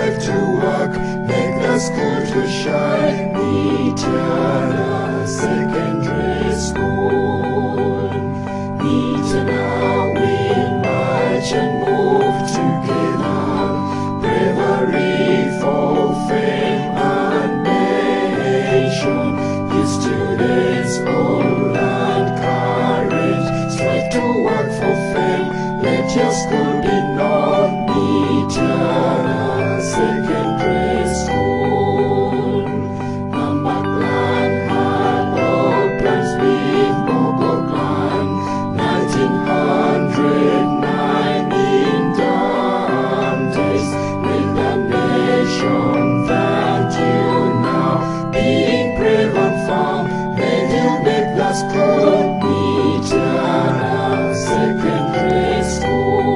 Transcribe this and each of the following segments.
strive to work, make the school to shine. Mityana Secondary School. Mityana will march and move together. Bravery for fame and nation. You students all learn courage, strive to work for fame. Let your school be known. Mityana Secondary School. Mama Clan had no plans with Bobo Clan. 1909 in dumb days, when the nation that you now, being brave and firm, then you make the school. Mityana Secondary School.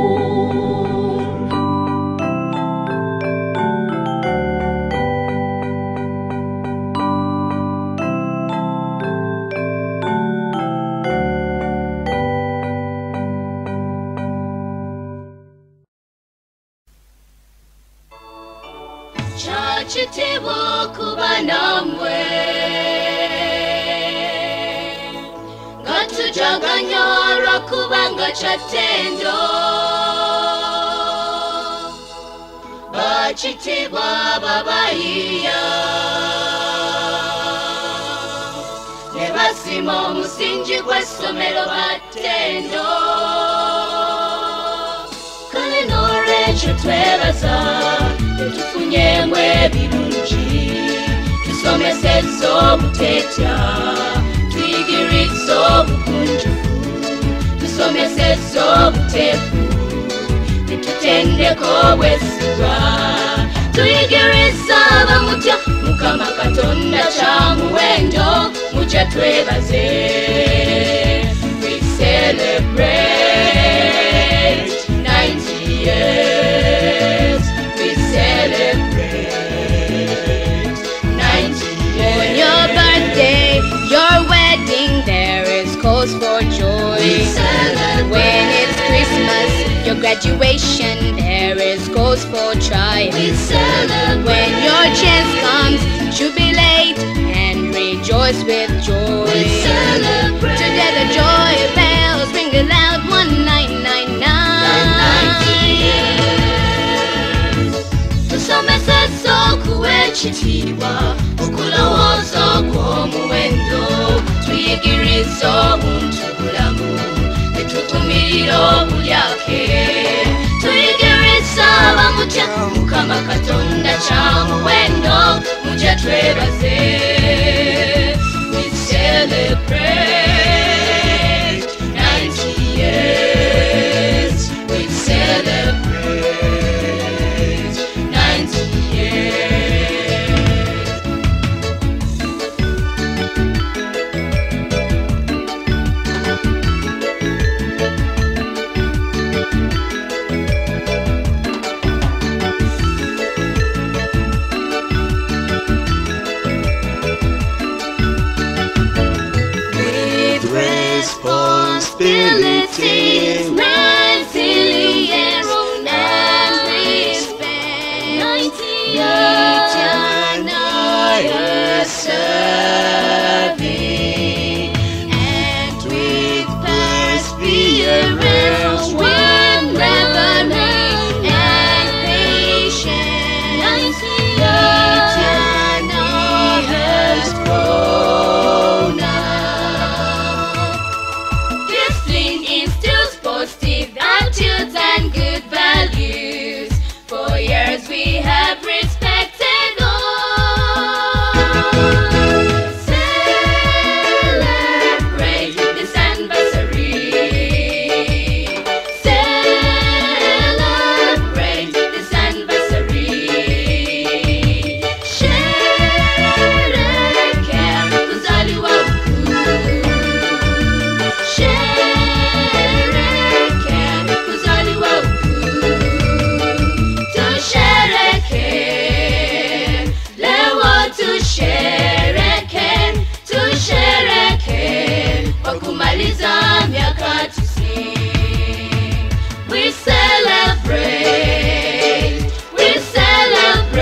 Chachitibo kubanamwe Gatujaganyara kubanga chatendo Bachitibwa babaiya Nebasimo musinji gw'essomero batendo Kale n'olwekyo twebaza Tetufunye ebirungi, tusomesezza obuteetya, tuyigirizza obukunjufu, tusomesezza obuteefu, tetutendeka obwesigwa, tuyigirizza abamutya, Mukama Katonda kyamuwendo, mujje twebaze. We celebrate 90 years. Celebrate 90 years. On your birthday, your wedding, there is cause for joy. We celebrate. When it's Christmas, your graduation, there is cause for triumph. We celebrate. When your chance comes, jubilate and rejoice with joy. We celebrate. Together joy bells ring aloud 1999. Tusomesezza okuw'ekitiibwa, okulowooza okw'omuwendo, tuyigirizza obuntubulamu, ne tutumirira obulyake, tuyigirizza abamutya, Mukama Katonda kyamuwendo, mujje twebaze. We celebrate 90 years. We celebrate 90 years. With responsibilities, mentally and respect, 90 years serving, and with perseverance, with reverence and patience, 90 years has grown up. Discipline instills positive attitudes and good values. For years we have respected all. Celebrate this anniversary. Celebrate this anniversary. Sherehekea kuzaliwa kuu. Sherehekea kuzaliwa kuu. Tusherehekee, leo tusherehekee kwa kumaliza miaka 90. We celebrate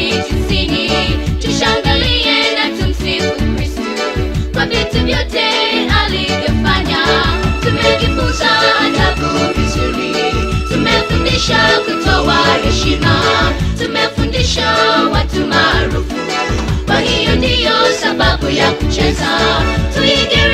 mbinguni tusini, tushangilie na tumsifu Kristo kwa vitu vyote alivyofanya. Tumejifunza adabu vizuri, tumefundisha kutoa heshima, tumefundisha watu maarufu. Kwa hiyo ndiyo sababu ya kucheza, tuige